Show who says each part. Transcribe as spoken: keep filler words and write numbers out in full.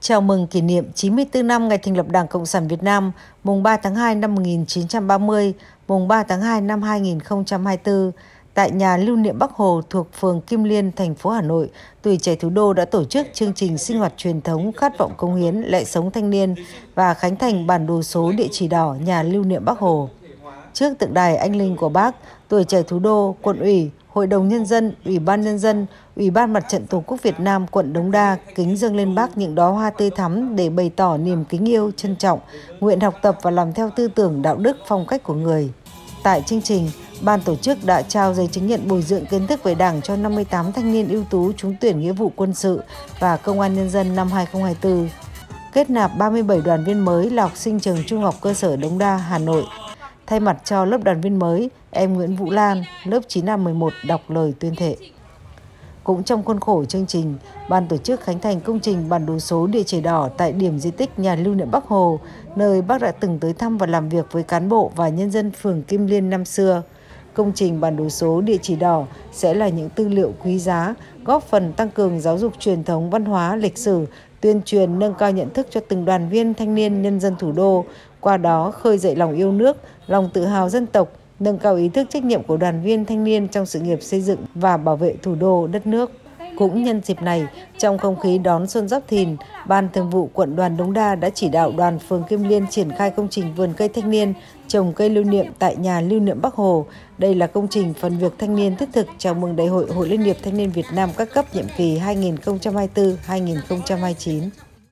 Speaker 1: Chào mừng kỷ niệm chín mươi tư năm ngày thành lập Đảng Cộng sản Việt Nam, mùng ba tháng hai năm một nghìn chín trăm ba mươi, mùng ba tháng hai năm hai nghìn không trăm hai mươi tư, tại nhà lưu niệm Bác Hồ thuộc phường Kim Liên, thành phố Hà Nội, Tuổi Trẻ Thủ đô đã tổ chức chương trình sinh hoạt truyền thống khát vọng cống hiến lẽ sống thanh niên và khánh thành bản đồ số địa chỉ đỏ nhà lưu niệm Bác Hồ. Trước tượng đài anh linh của Bác, Tuổi Trẻ Thủ đô, Quận ủy, Hội đồng Nhân dân, Ủy ban Nhân dân, Ủy ban Mặt trận Tổ quốc Việt Nam quận Đống Đa kính dâng lên Bác những đóa hoa tươi thắm để bày tỏ niềm kính yêu, trân trọng, nguyện học tập và làm theo tư tưởng đạo đức phong cách của người. Tại chương trình, ban tổ chức đã trao giấy chứng nhận bồi dưỡng kiến thức về Đảng cho năm mươi tám thanh niên ưu tú trúng tuyển nghĩa vụ quân sự và công an nhân dân năm hai nghìn không trăm hai mươi tư. Kết nạp ba mươi bảy đoàn viên mới là học sinh trường Trung học cơ sở Đống Đa, Hà Nội. Thay mặt cho lớp đoàn viên mới, em Nguyễn Vũ Lan, lớp chín A mười một đọc lời tuyên thệ. Cũng trong khuôn khổ chương trình, ban tổ chức khánh thành công trình bản đồ số địa chỉ đỏ tại điểm di tích nhà lưu niệm Bác Hồ, nơi Bác đã từng tới thăm và làm việc với cán bộ và nhân dân phường Kim Liên năm xưa. Công trình bản đồ số địa chỉ đỏ sẽ là những tư liệu quý giá, góp phần tăng cường giáo dục truyền thống văn hóa, lịch sử, tuyên truyền nâng cao nhận thức cho từng đoàn viên thanh niên nhân dân thủ đô, qua đó khơi dậy lòng yêu nước, lòng tự hào dân tộc, nâng cao ý thức trách nhiệm của đoàn viên thanh niên trong sự nghiệp xây dựng và bảo vệ thủ đô đất nước. Cũng nhân dịp này, trong không khí đón Xuân Giáp Thìn, Ban Thường vụ Quận đoàn Đống Đa đã chỉ đạo đoàn phường Kim Liên triển khai công trình vườn cây thanh niên, trồng cây lưu niệm tại nhà lưu niệm Bác Hồ. Đây là công trình phần việc thanh niên thiết thực chào mừng Đại hội Hội Liên hiệp Thanh niên Việt Nam các cấp nhiệm kỳ hai nghìn không trăm hai mươi tư đến hai nghìn không trăm hai mươi chín.